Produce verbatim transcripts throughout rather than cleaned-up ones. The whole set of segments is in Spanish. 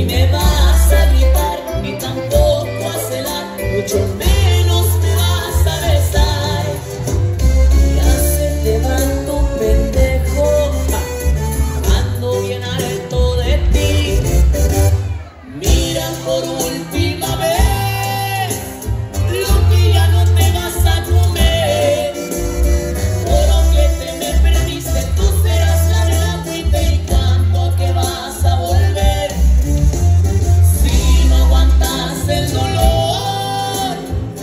ni me vas a gritar, ni tampoco a celar, mucho menos me vas a besar. Ya se te va tu pendejo, ando bien harto de ti. Mira por última vez lo que ya no te vas a comer. Por lo que te me perdiste, tú serás la de la agüita y cuánto que vas a volver. Si no aguantas el dolor,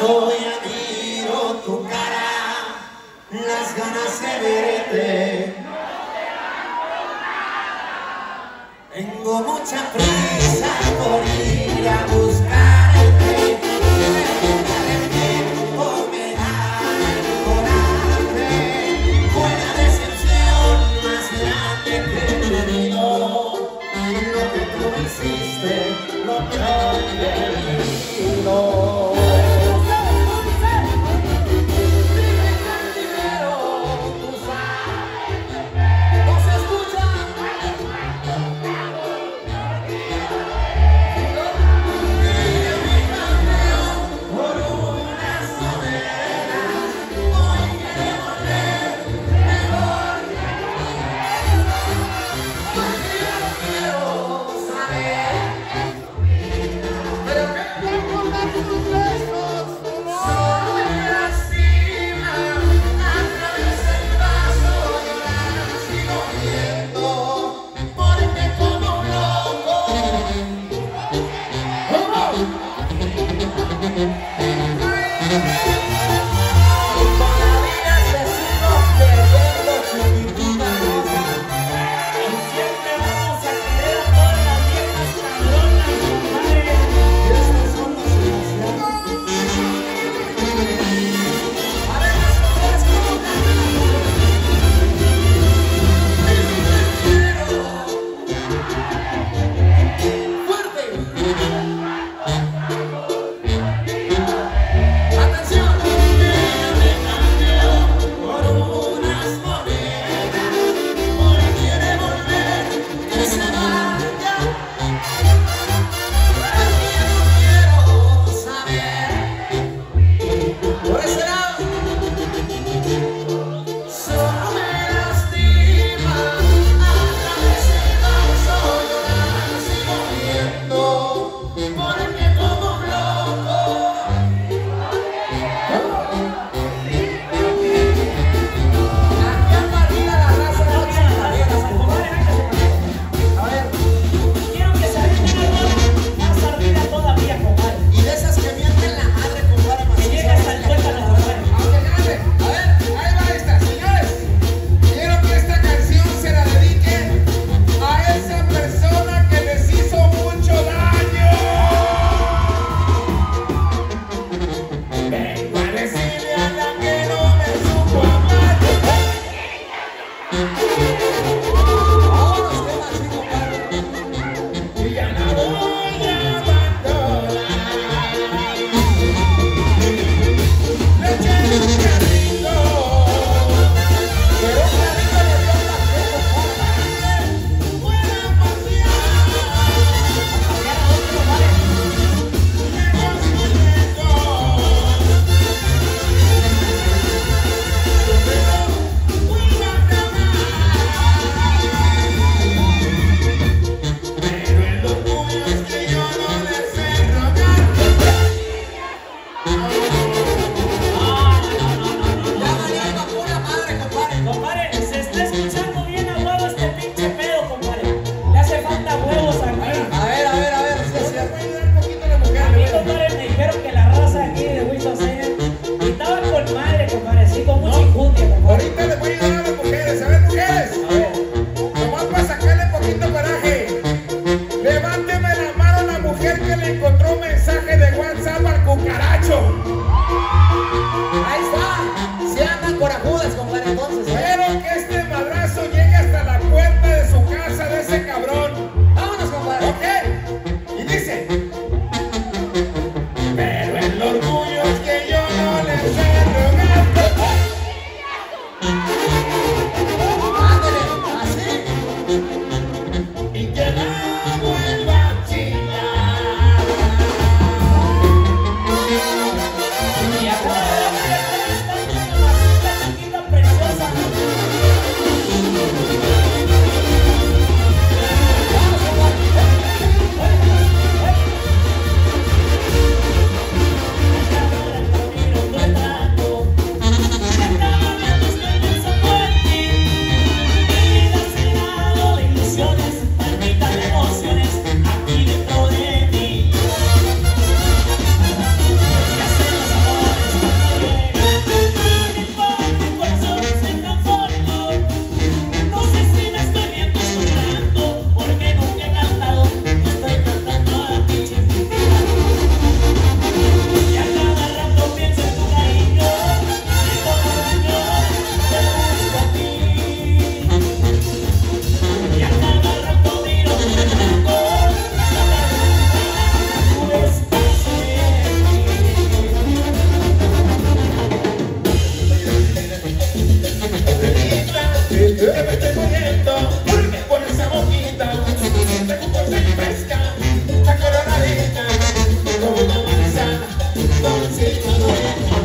Hoy admiro tu cara, las ganas de verte. Tengo mucha prisa por ir a buscarte. El tiempo me da el coraje. Fue la decepción más grande que he tenido. Lo que tú hiciste, lo que hoy he vivido. Emociones fresca, la coronadita, como una manzana, como encima de ella.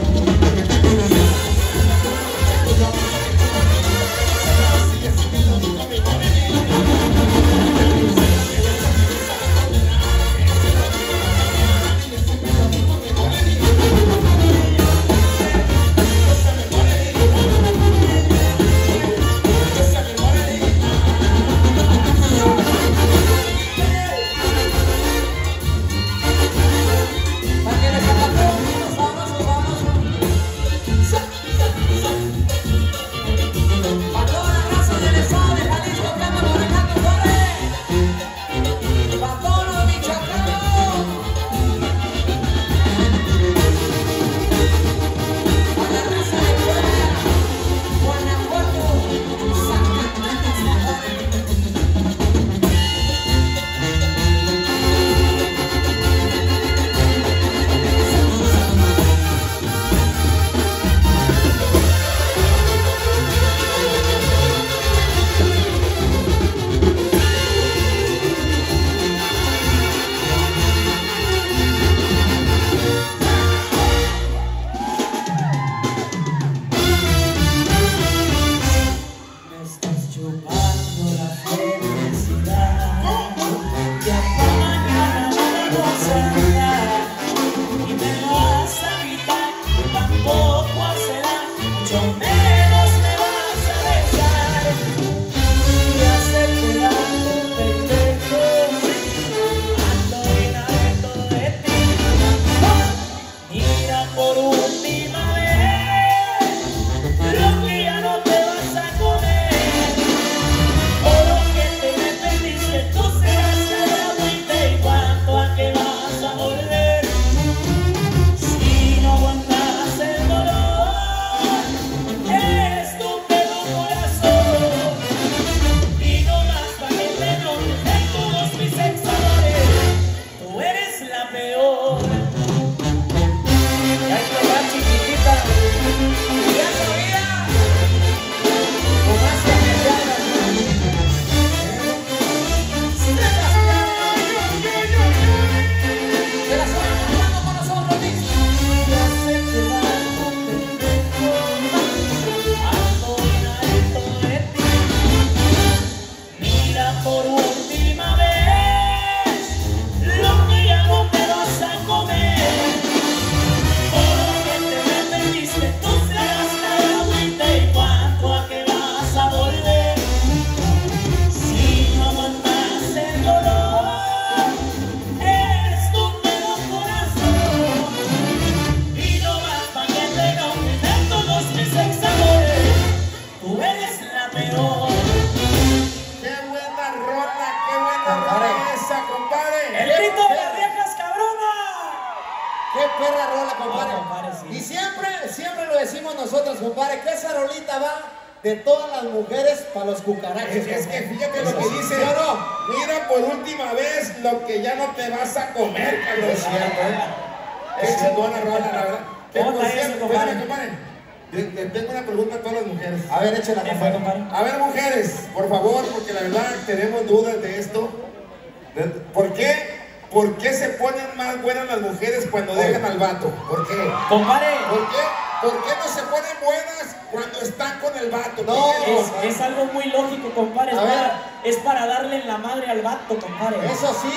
Y siempre, siempre lo decimos nosotros, compadre, que esa rolita va de todas las mujeres para los cucarachos. Es, es que fíjate lo que sí, dice, ¿sí o no? mira por última vez lo que ya no te vas a comer, cabrón. Es cierto, ¿eh? Qué chingona rola, la verdad. Que ¿Cómo por está eso, cierto, compadre? espérame, compadre. Le, le tengo una pregunta a todas las mujeres. A ver, échela, ¿Qué fue, compadre. compadre? A ver, mujeres, por favor, porque la verdad tenemos dudas de esto. De- ¿Por qué? ¿Por qué se ponen más buenas las mujeres cuando dejan al vato? ¿Por qué? Compadre, ¿Por qué? ¿Por qué no se ponen buenas cuando están con el vato? No, ¿Por qué es, es algo muy lógico, compadre. Es A ver. para, es para darle en la madre al vato, compadre. Eso sí.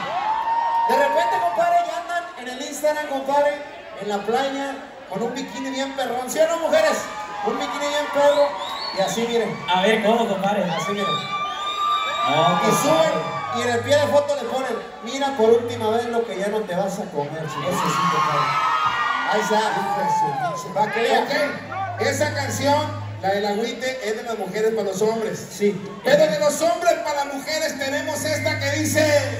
De repente, compadre, ya andan en el Instagram, compadre, en la playa, con un bikini bien perrón. ¿Sí o no, mujeres? Un bikini bien perro. Y así, miren. A ver, ¿cómo, compadre? Así, miren. No, Y compadre. suben. Y en el pie de foto le ponen, mira por última vez lo que ya no te vas a comer, chico. Ese sí, compadre. Ahí está, hijo de su pinche. Va, que vea. Ok, esa canción, la del agüite, es de las mujeres para los hombres. Sí. Pero de los hombres para las mujeres tenemos esta que dice: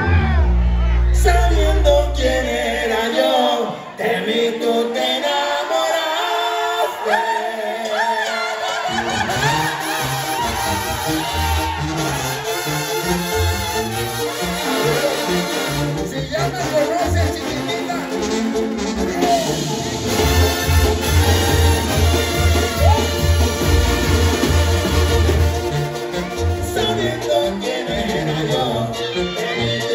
sabiendo quién era yo, de mí tú te enamoraste. Si ya me conoces, chiquitita. Sabiendo quién era yo, de mí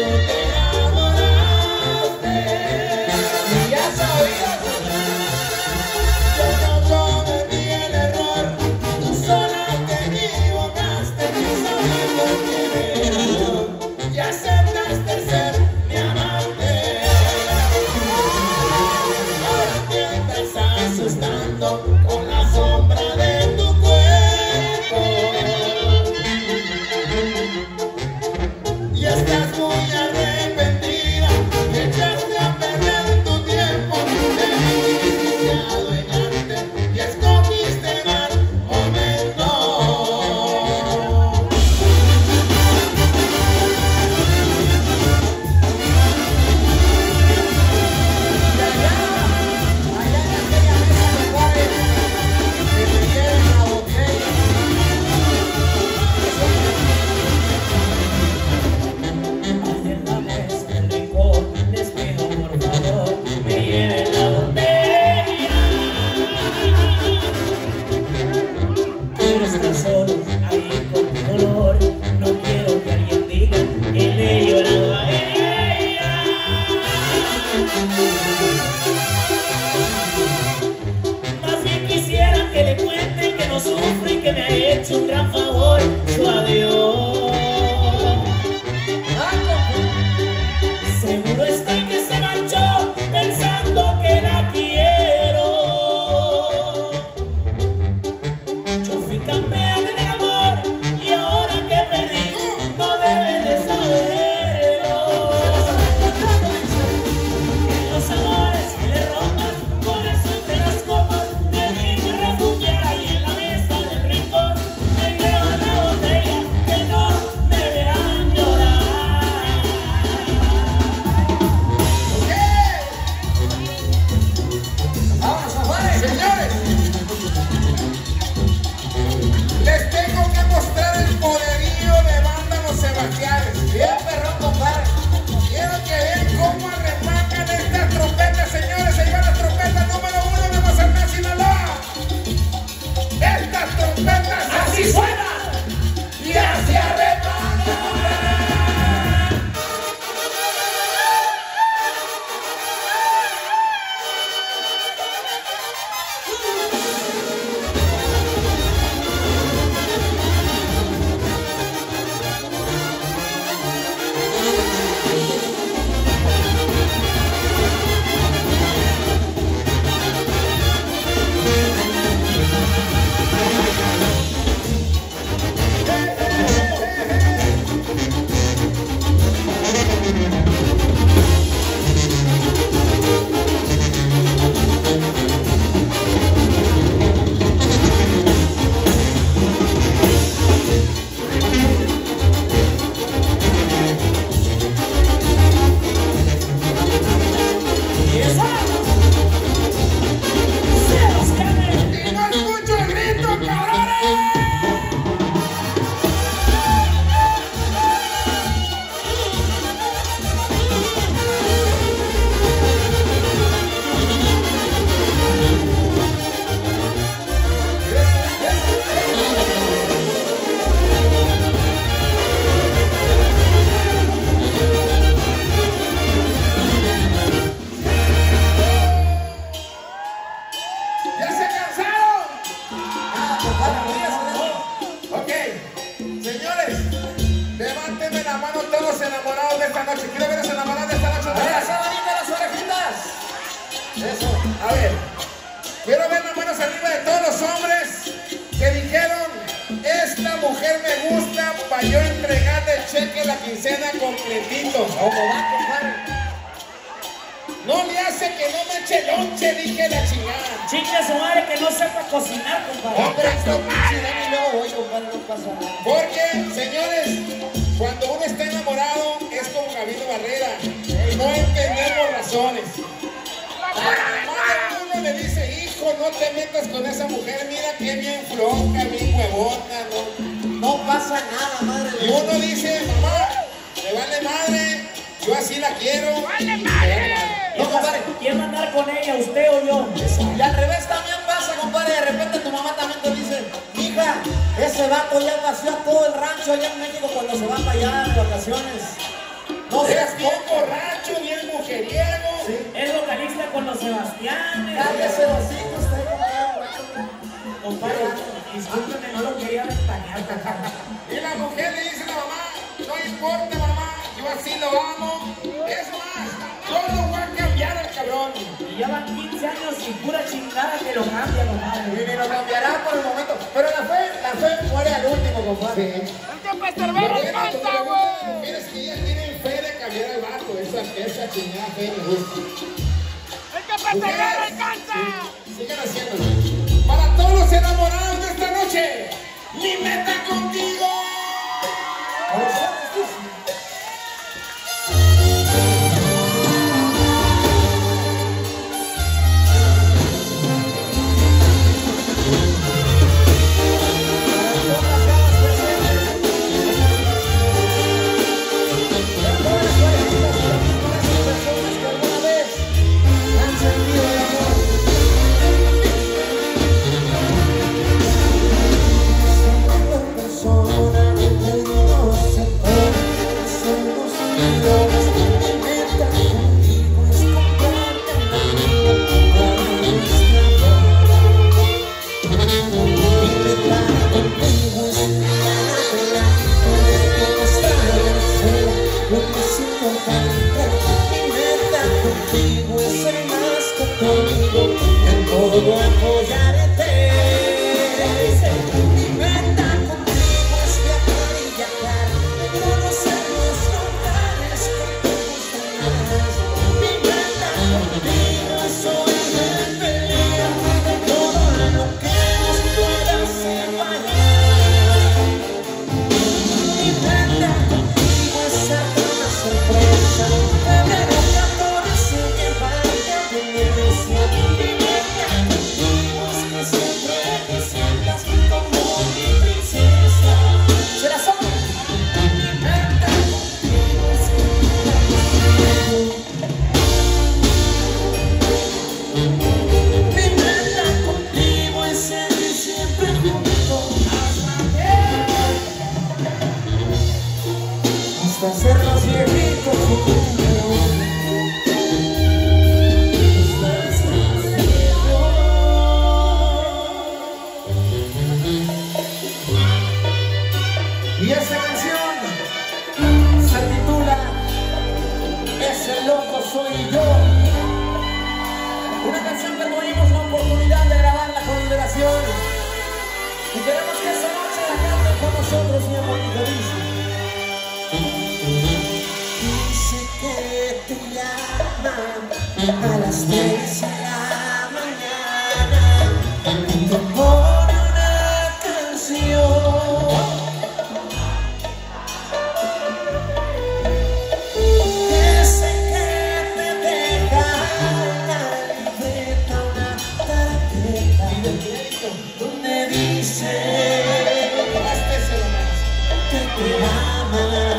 esta noche. Quiero ver a esa enamorada esta noche. A ver, esa manita de las orejitas. Eso. A ver, quiero ver las manos arriba de todos los hombres que dijeron, esta mujer me gusta para yo entregarle el cheque la quincena completito. ¿Cómo va, compadre? No le hace que no me eche lonche, dije la chingada. Chingue a su madre que no sepa cocinar, compadre. Hombre, esto pinche y luego voy, compadre, no pasa nada. Porque, señores, cuando uno está enamorado es como Gabino Barrera. No entendemos razones. La mamá de uno le dice, hijo, no te metas con esa mujer, mira que bien floja, bien huevona, ¿no? No pasa nada, madre de Y Dios. uno dice, mamá, me vale madre, yo así la quiero. ¡Vale madre! No, compadre. ¿Quién va a andar con ella, usted o yo? Y al revés también pasa, compadre. De repente tu mamá también te dice, hija, ese vato ya vació a todo el rancho allá en México cuando se va para allá de vacaciones. No seas Es bien tonto. borracho, bien mujeriego. Sí. Es vocalista con los Sebastianes. Cállese los hijos, está ahí, compadre. Compadre, discúlpeme, no lo quería ventanear, compadre. Y la mujer le dice a la mamá, no importa mamá, yo así lo amo. Es más, yo lo voy a cambiar al cabrón. Y ya van quince años y pura chingada que lo cambia, Y compadre. ni lo cambiará por el momento. Pero la fe, la fe muere al último, compadre. Mujeres que ya tienen fe de cambiar al vato, esa, esa chingada fe me gusta. Mujeres, sí, sigan haciéndolo. Para todos los enamorados de esta noche, mi meta contigo. Por eso, pues, todo apoyarte. Mi meta contigo es viajar y viajar, conocer los lugares que te gustan más. Mi meta contigo es oír pelear de todo lo que nos pueda separar. Mi meta contigo es hacerte una sorpresa, febrero catorce llevarte a tu iglesia. Hasta hacernos viejitos juntos. Y esa canción se titula Ese loco soy yo. Una canción que tuvimos la oportunidad de grabarla con Liberación. Y queremos que esa noche la canten con nosotros bien bonito, dice. Dice que te llaman a las tres de la mañana y te pone una canción. Dice que te deja la libreta, una tarjeta donde dice que te ama.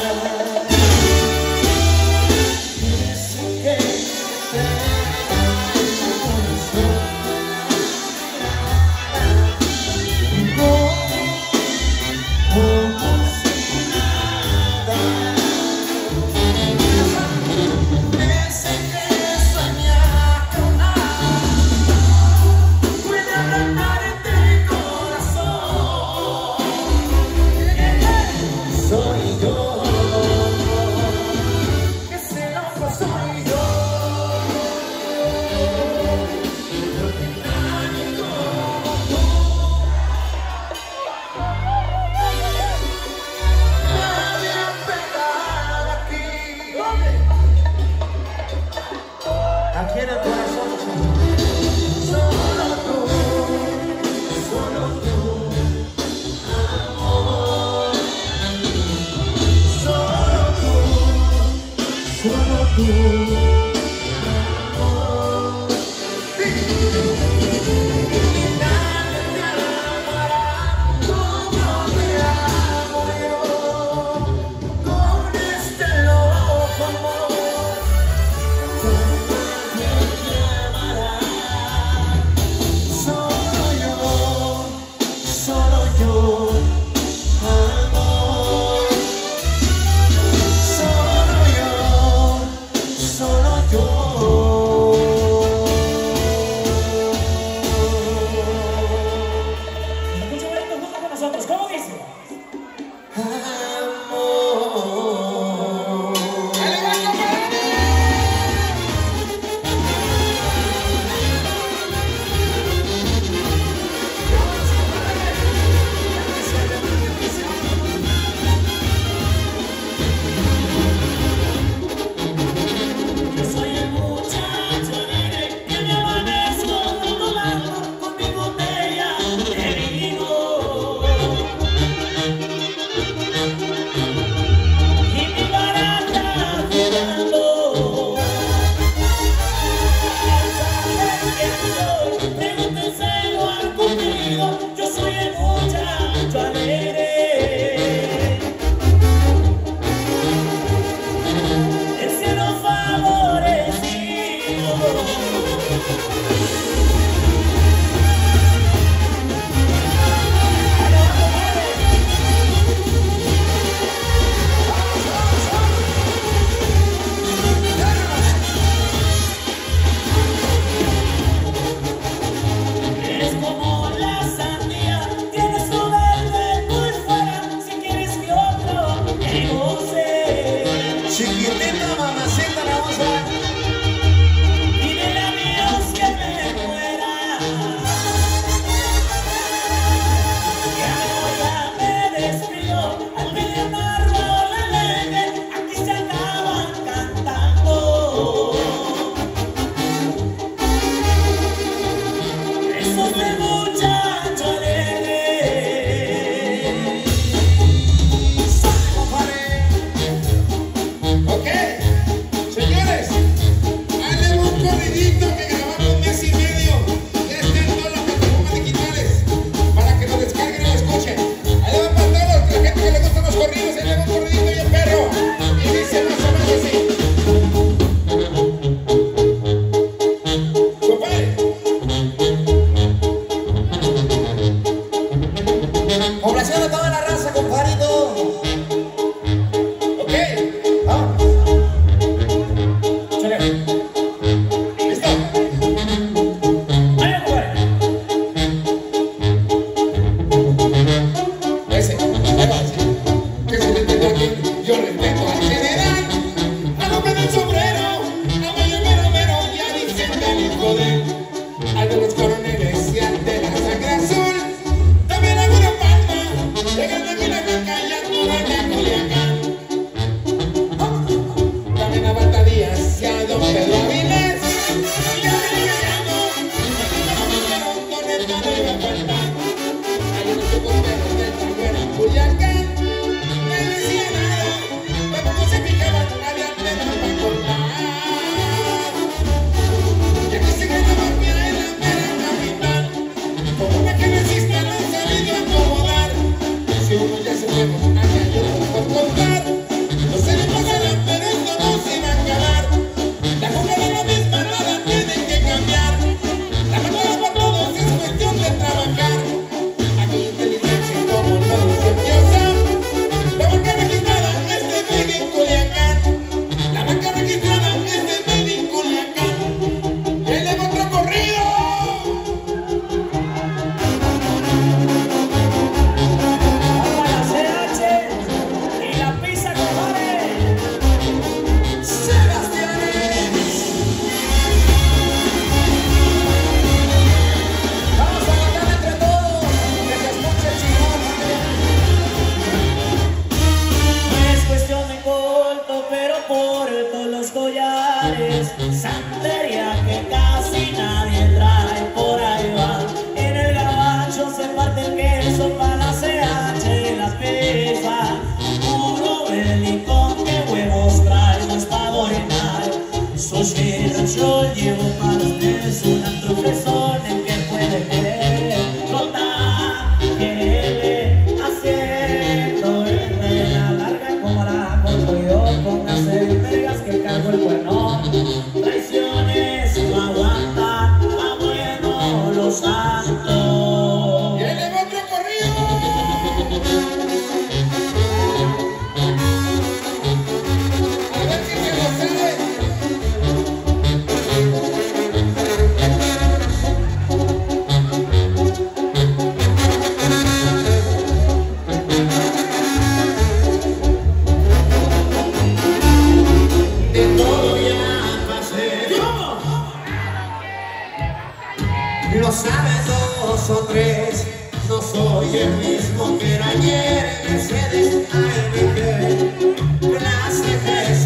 Santería que casi nadie trae, por ahí va. En el gabacho se parte el queso para la C H y las pizzas. Puro belicón que huevos trae, no es para orinar.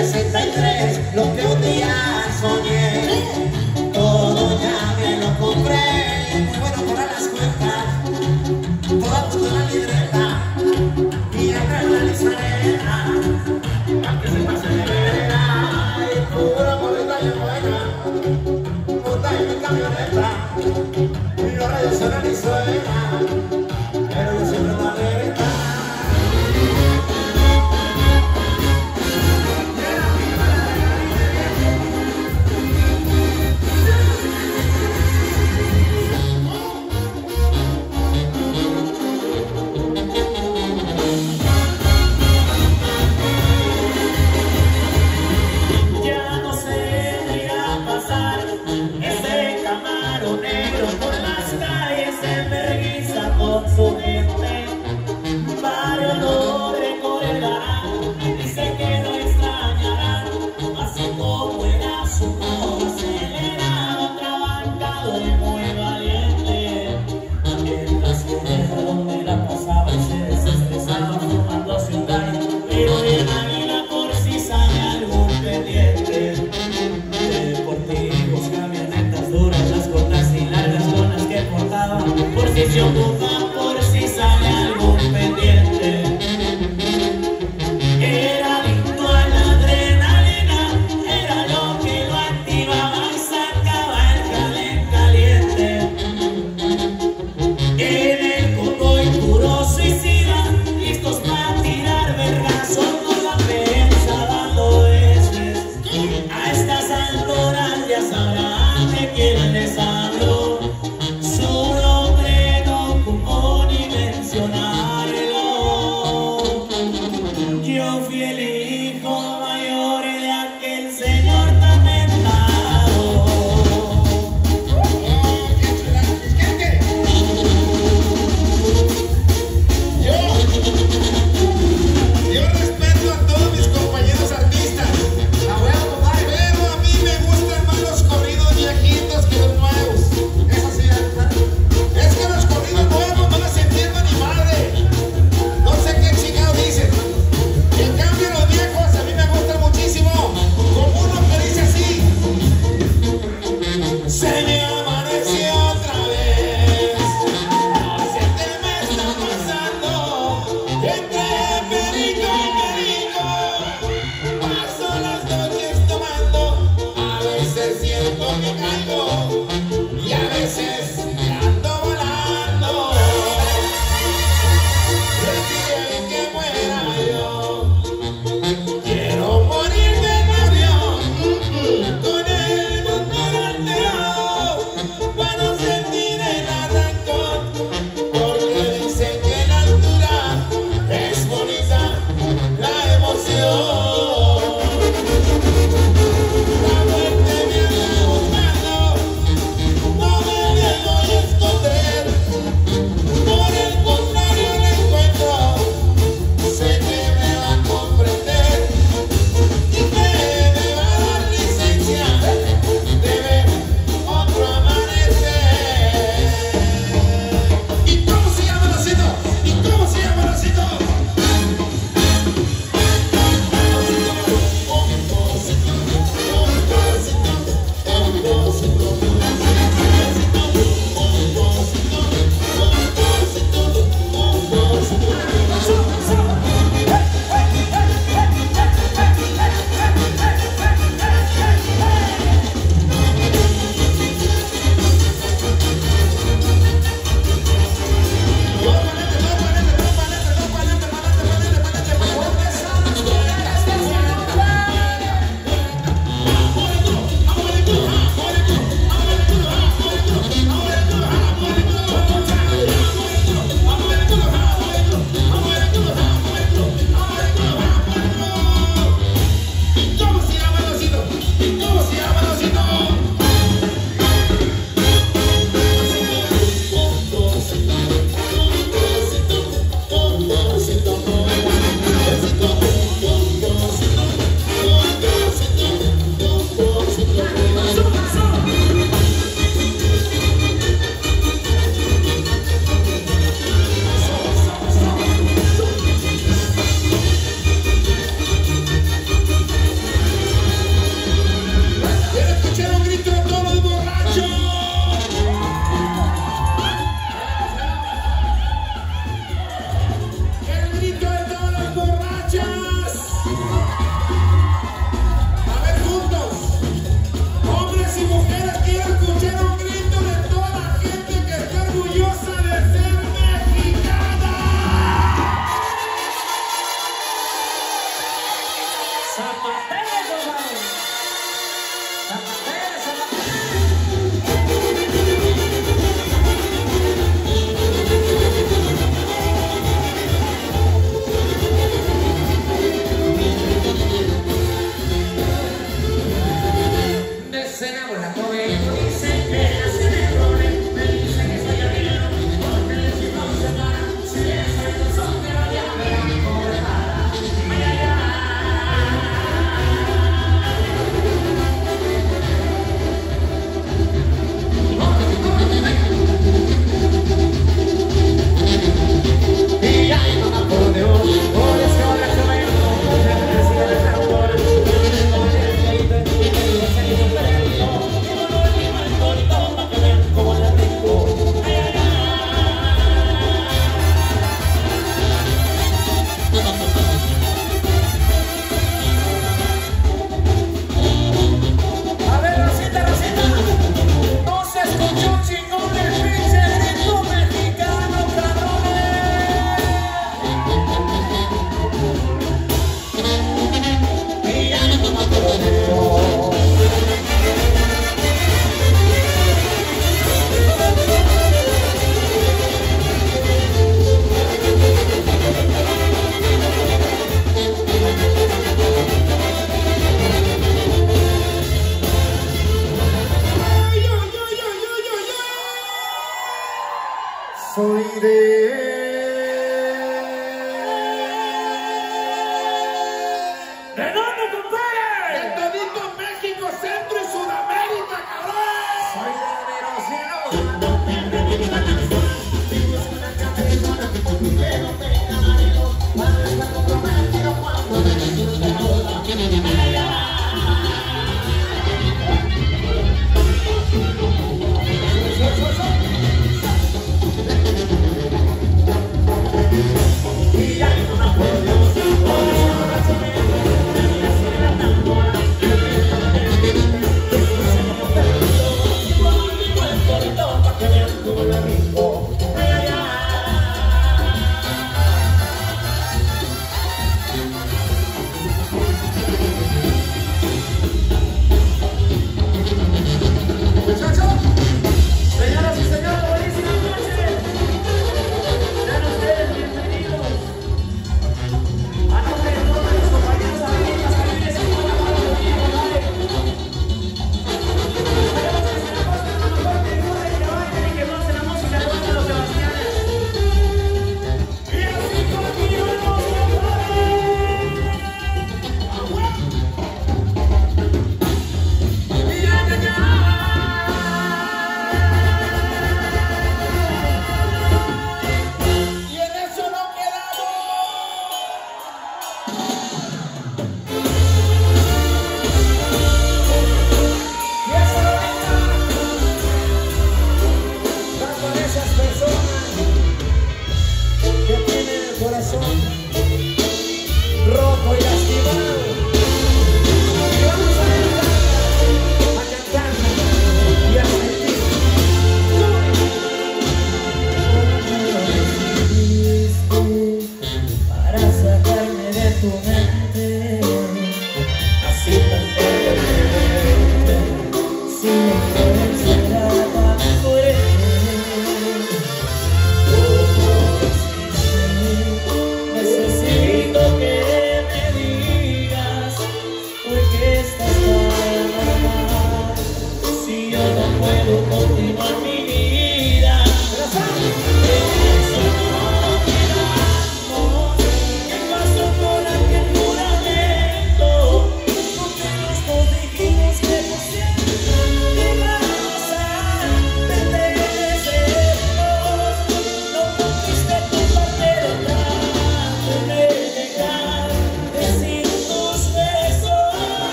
sesenta y tres, lo que un día soñé, todo ya me lo compré. Muy bueno para las cuentas, todo apunto en la libreta y acá en la lista para que se pase de vereda. Y pura bolita y buena, puta y mi camioneta, y los rayos suenan y suenan, pero yo siempre la vereda. Su gente, varios lo recordarán, dice que lo extrañarán, así como era su modo acelerado, trabancado y muy valiente. En las ciudades donde la pasaba y se desestresaba fumándose un gallo, pero bien águila por si sale algún pendiente. Deportivos, camionetas duras, las cortas y largas con las que portaba, por si se ocupa, por si sale algún pendiente. Era adicto a la adrenalina, era lo que lo activaba y sacaba el calen caliente. En el convoy puro suicida, listos para tirar vergazos con la prensa dando veces. A estas alturas ya sabrán de quién les hablo, su nombre no cumple.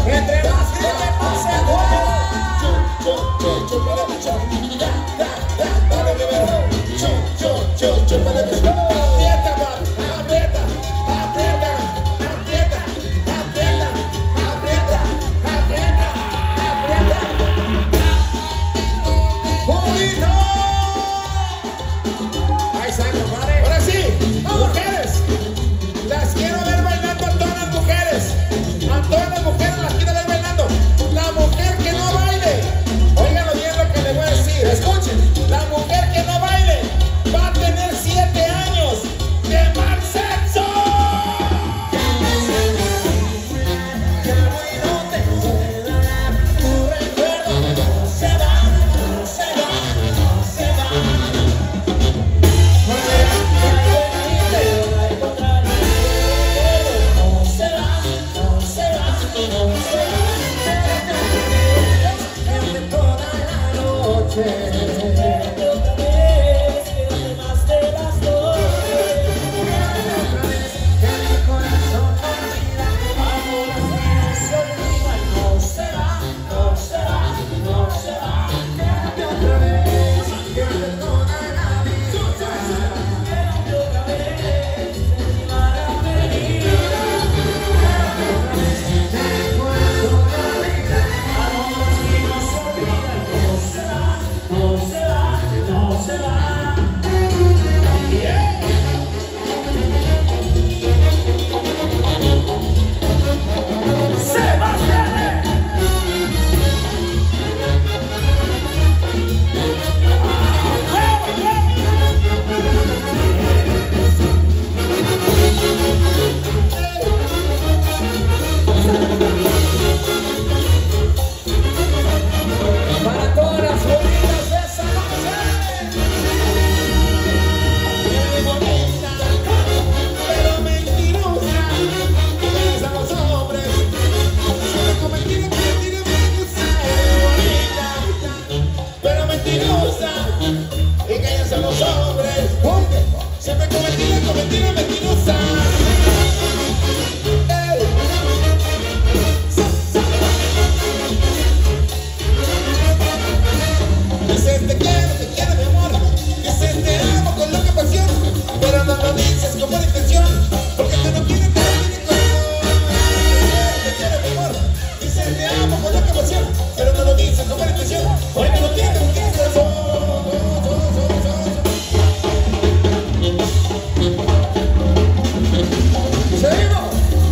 Entre más grande más se juega. Dale, bebé. Aprieta, man. Aprieta, aprieta, aprieta, aprieta, aprieta, aprieta, aprieta. ¡Bonito! Ahí está, compadre. Ahora sí, mujeres. Las quiero ver bailando a todas las mujeres. A todas las mujeres las quiero ver bailando. La mujer que no baile, óiganlo bien lo que le voy a decir. Escuchen, la mujer que no baile va a tener siete años de mal sexo. Que el ruido te pueda dar, tu recuerdo no se va, no se va, no se va. Volverá a venir, te va a encontrar, no se va, no se va, no se va. Quédate toda la noche. Quédate otra vez, quédate más de las doce. Quédate otra vez, que mi corazón no olvida. Amor, no se olvida, no se va, no se va, no se va. Quédate otra vez, quédate toda la vida. Quédate otra vez, mi maravilla. Quédate otra vez, que mi corazón no olvida. Amor, no se olvida, no se va, no se va, no se va. Para todas las bonitas de esa noche. Eres bonita, pero mentirosa. Ves a los hombres. Solo con mentira, mentira, mentirosa. Eres bonita, pero mentirosa. Engañas a los hombres. Siempre con mentira, con mentira, mentirosa. Ey. Dices te quiero, te quiero mi amor. Dices te amo con loca pasión. Pero no lo dices con buena intención. Porque tú no quieres, te lo quieres corazón. Te quiero mi amor. Dices te amo con loca pasión. Pero no lo dices con buena intención. Porque no lo quieres, no quieres corazón. Seguimos.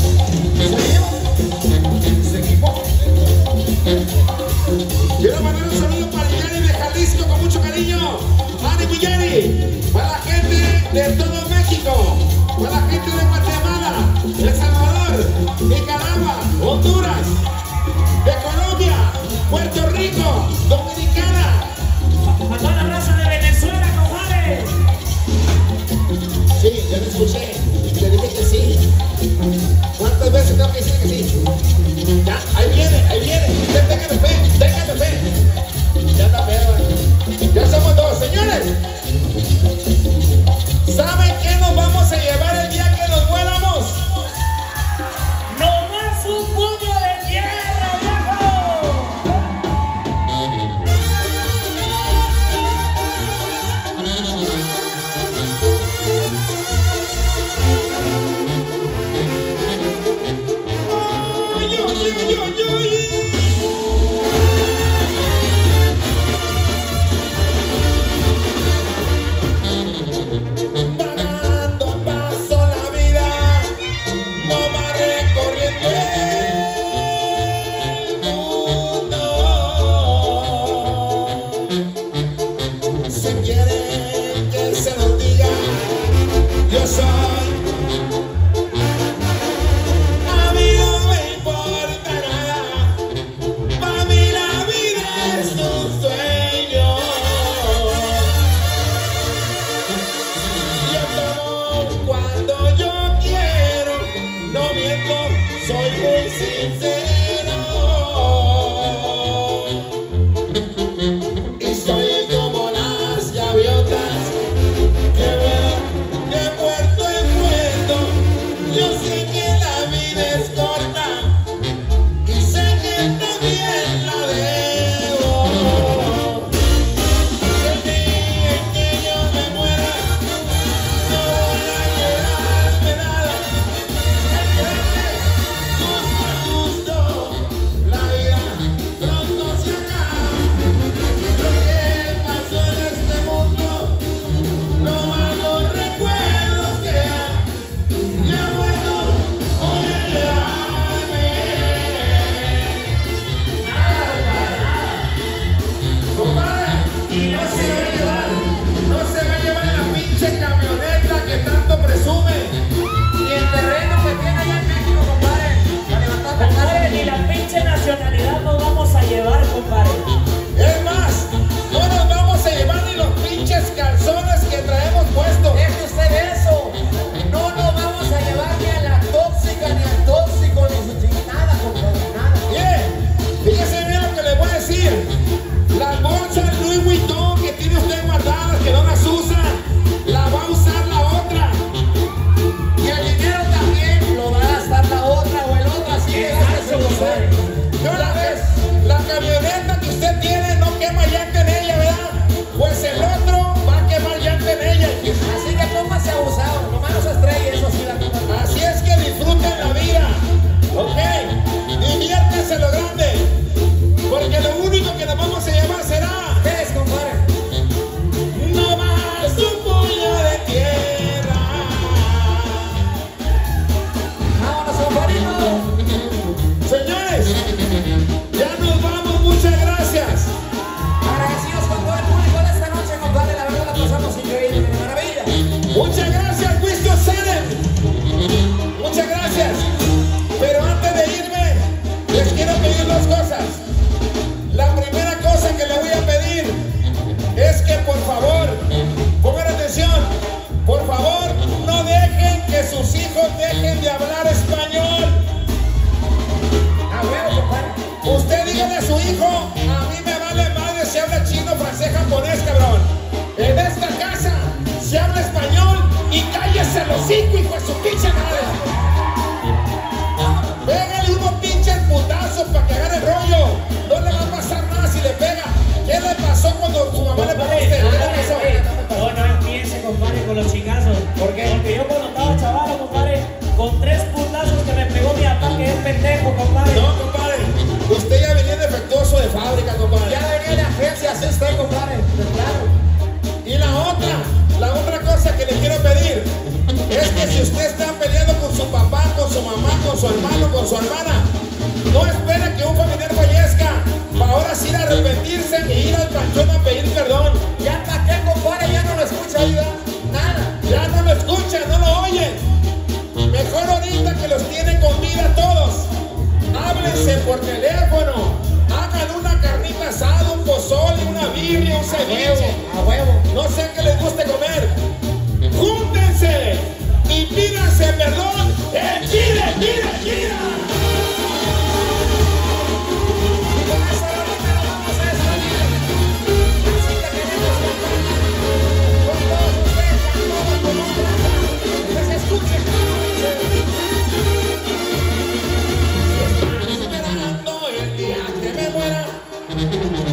Seguimos. Seguimos. Quiero mandar un saludo para Yari de Jalisco con mucho cariño. ¡Ánimo, Yari! Para la gente de todo México, para la gente de Guatemala, El Salvador, Nicaragua, Honduras, de Colombia, Puerto Rico, Dominicana. A toda la raza de Venezuela, compadre. Sí, ya me escuché. Le dije que sí. ¿Cuántas veces tengo que decir que sí? Ya, ahí viene, ahí viene. Téngame fe, téngame fe. Ya está pedo. Ya somos dos, señores. ¿Saben qué nos vamos a llevar el día que nos muéramos? ¡No más un puño de tierra, viejo! Ay, ay, ay, ay, ay. Vagando paso la vida, no va recorriendo el mundo. Si quieren que se lo diga, yo soy. A mí no me importa nada. Usted dígale a su hijo, a mí me vale madre si habla chino, francés, japonés, cabrón. En esta casa se habla español y cállese el hocico, hijo de su pinche madre. Pégale unos pinches putazos para que agarre el rollo. No le va a pasar nada si le pega. ¿Qué le pasó cuando su mamá le pegó a usted? ¿Qué le pasó? No, no empiece, compadre, con los chingazos. ¿Por qué? Porque yo cuando estaba chaval, compadre, con tres putazos que me pegó mi papá, que es pendejo, compadre. No, compadre. Usted ya venía defectuoso de fábrica, compadre. Ya venía de agencia, así usted, compadre. Pero claro. Y la otra, la otra cosa que le quiero pedir es que si usted está peleando con su papá, con su mamá, con su hermano, con su hermana, no espere que un familiar fallezca para ahora sí arrepentirse e ir al panchón a pedir perdón. Ya para qué, compadre, ya no lo escucha, ayuda. Nada. Ya no lo escuchan, no lo oyen. Mejor ahorita que los tienen con vida todos. Háblense por teléfono. Hagan una carnita asada, un pozole, una birria, un ceviche. A huevo. No sé qué les guste comer. Júntense y pídanse perdón. ¡Eh, gira, gira, gira! Y con esa rolita nos vamos a despedir. Así que queremos cantar con todos ustedes, a todos con un plaza. Que se escuche. Esperando el día que me muera.